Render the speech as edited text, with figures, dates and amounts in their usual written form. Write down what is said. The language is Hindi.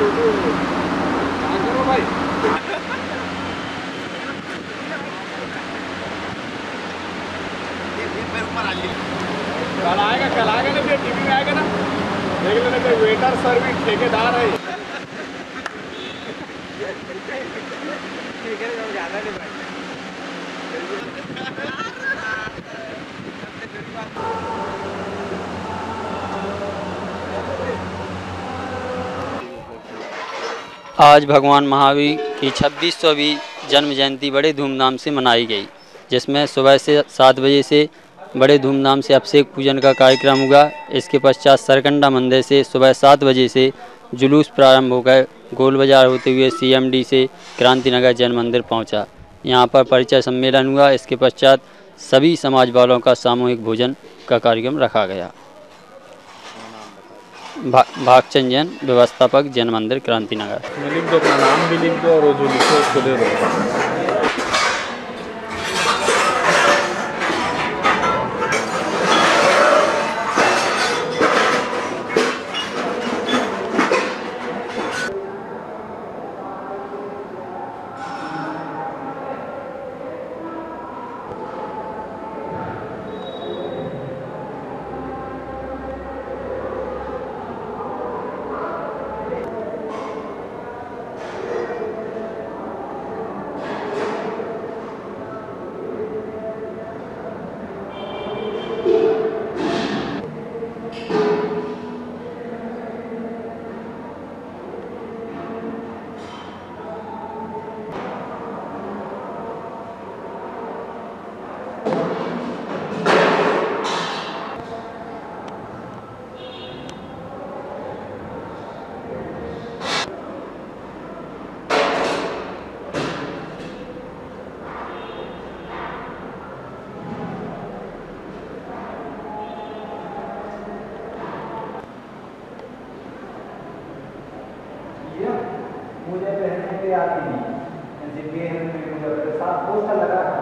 भाई कल आएगा ना, फिर टीवी में आएगा ना, देख लेना कोई वेटर सर्विस ठेकेदार है। ज्यादा नहीं भाई। आज भगवान महावीर की 26वीं जन्म जयंती बड़े धूमधाम से मनाई गई, जिसमें सुबह से 7 बजे से बड़े धूमधाम से अभिषेक पूजन का कार्यक्रम हुआ। इसके पश्चात सरकंडा मंदिर से सुबह 7 बजे से जुलूस प्रारंभ हो गए। गोल बाजार होते हुए CMD से क्रांतिनगर जैन मंदिर पहुंचा। यहां पर परिचय सम्मेलन हुआ। इसके पश्चात सभी समाज वालों का सामूहिक भोजन का कार्यक्रम रखा गया। भागचंद जैन, व्यवस्थापक जैन मंदिर क्रांतिनगर। लिख दो, अपना नाम भी लिख दो और वो जो लिखो उसको दे दो। मुझे पहनने के आती नहीं, मुझे साथ पोस्टर लगा था।